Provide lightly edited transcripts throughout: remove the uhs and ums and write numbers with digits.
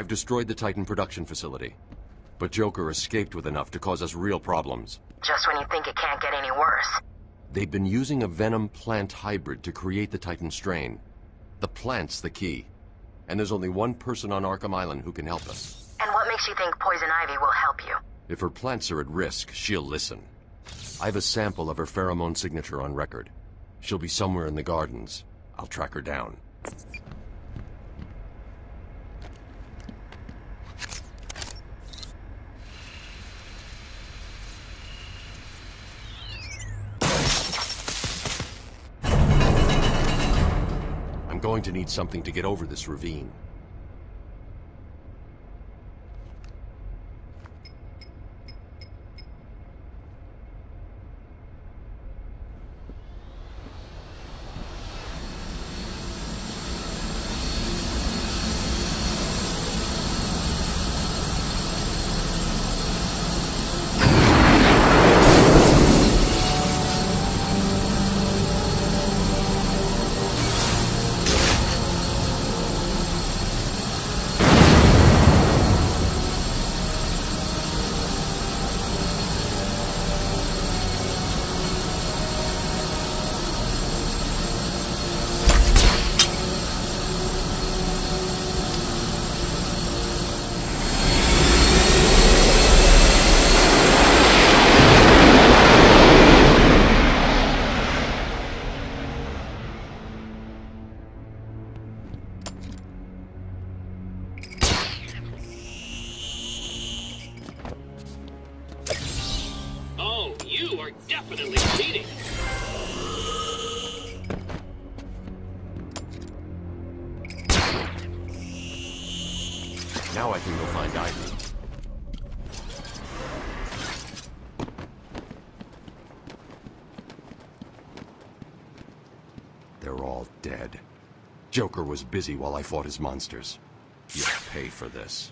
I've destroyed the Titan production facility. But Joker escaped with enough to cause us real problems. Just when you think it can't get any worse. They've been using a venom plant hybrid to create the Titan strain. The plant's the key. And there's only one person on Arkham Island who can help us. And what makes you think Poison Ivy will help you? If her plants are at risk, she'll listen. I have a sample of her pheromone signature on record. She'll be somewhere in the gardens. I'll track her down. I'm going to need something to get over this ravine. Definitely cheating. Now I can go find Ivy. They're all dead. Joker was busy while I fought his monsters. You'll pay for this.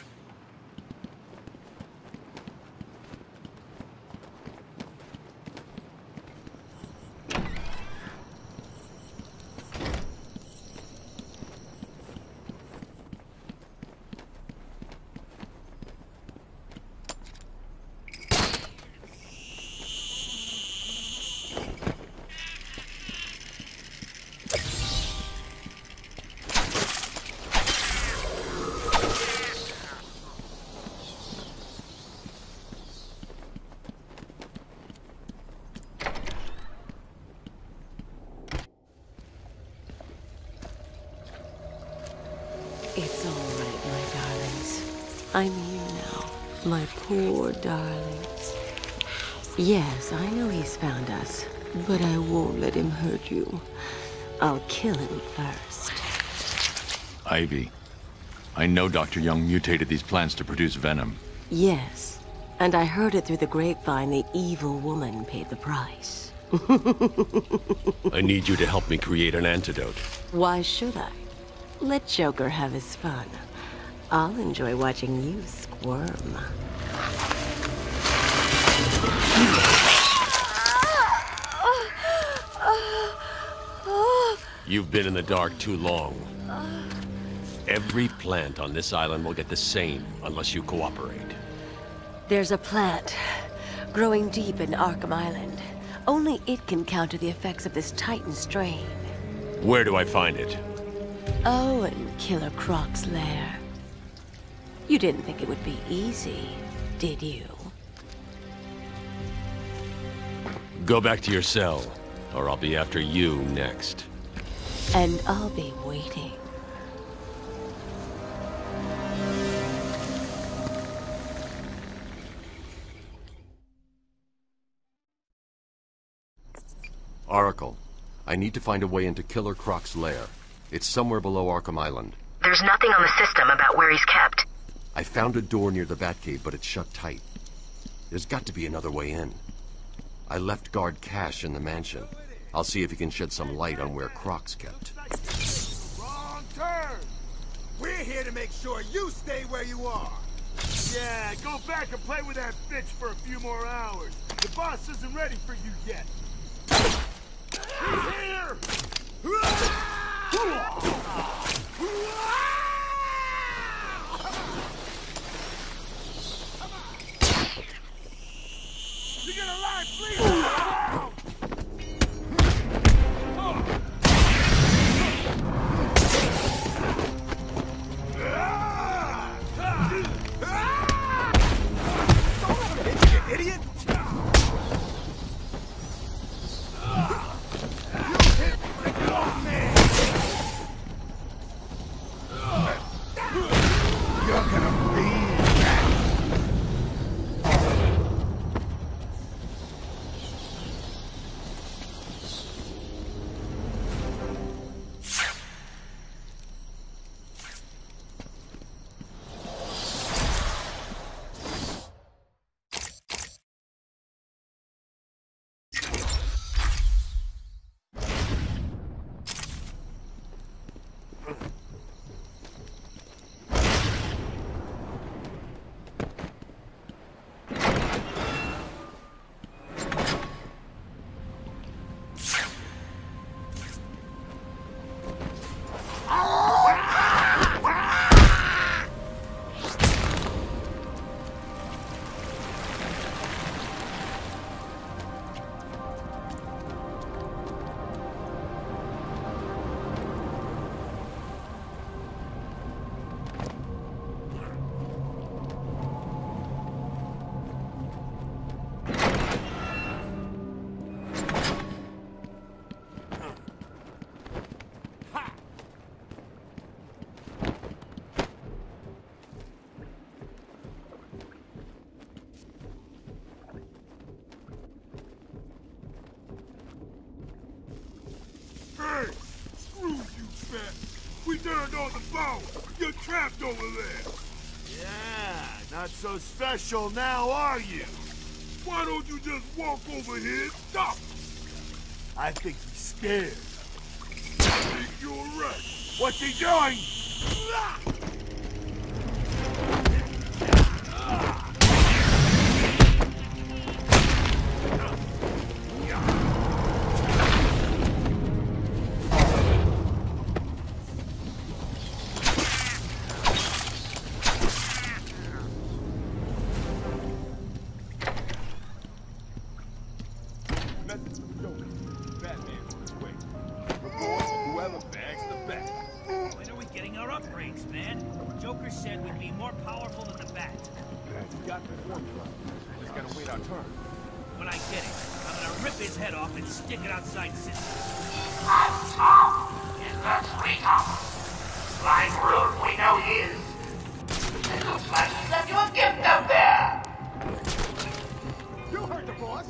It's all right, my darlings. I'm here now, my poor darlings. Yes, I know he's found us, but I won't let him hurt you. I'll kill him first. Ivy, I know Dr. Young mutated these plants to produce venom. Yes, and I heard it through the grapevine the evil woman paid the price. I need you to help me create an antidote. Why should I? Let Joker have his fun. I'll enjoy watching you squirm. You've been in the dark too long. Every plant on this island will get the same unless you cooperate. There's a plant growing deep in Arkham Island. Only it can counter the effects of this Titan strain. Where do I find it? Oh, in Killer Croc's lair. You didn't think it would be easy, did you? Go back to your cell, or I'll be after you next. And I'll be waiting. Oracle, I need to find a way into Killer Croc's lair. It's somewhere below Arkham Island. There's nothing on the system about where he's kept. I found a door near the Batcave, but it's shut tight. There's got to be another way in. I left guard Cash in the mansion. I'll see if he can shed some light on where Croc's kept. Wrong turn! We're here to make sure you stay where you are. Yeah, go back and play with that bitch for a few more hours. The boss isn't ready for you yet. He's here! Idiot! Hey! Screw you, fat! We turned on the phone! You're trapped over there! Yeah, not so special now, are you? Why don't you just walk over here and stop? I think he's scared. I think you're right. What's he doing? When are we getting our upgrades, man? Joker said we'd be more powerful than the Bat. He's got the formula. We just gotta wait our turn. When I get it, I'm gonna rip his head off and stick it outside the city. That's Tom! Is that sweet Tom? Blind rude, we know he is. It looks like he left you a gift up there! You heard the boss!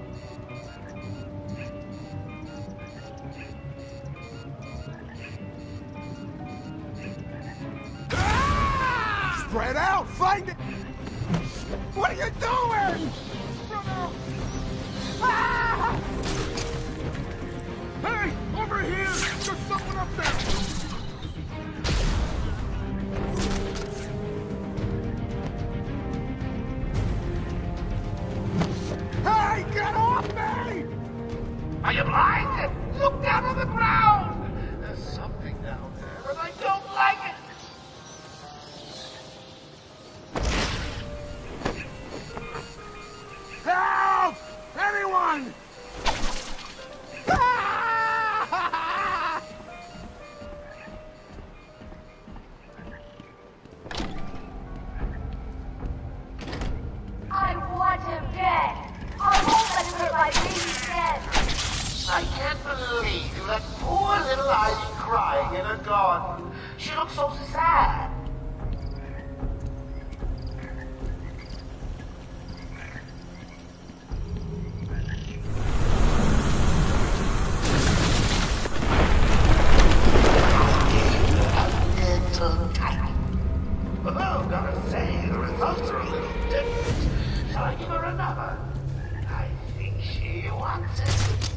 Spread out! Find it! What are you doing? Ah! Hey! Over here! There's someone up there! Hey, get off me! Are you blind? Look down on the ground! There's something down there, and I don't like it! Help! Anyone! Ah! I want him dead. I won't let him hit my baby's head. I can't believe you let poor little Ivy crying in her garden. She looks so sad. Oh, gotta say, the results are a little different. Shall I give her another? I think she wants it.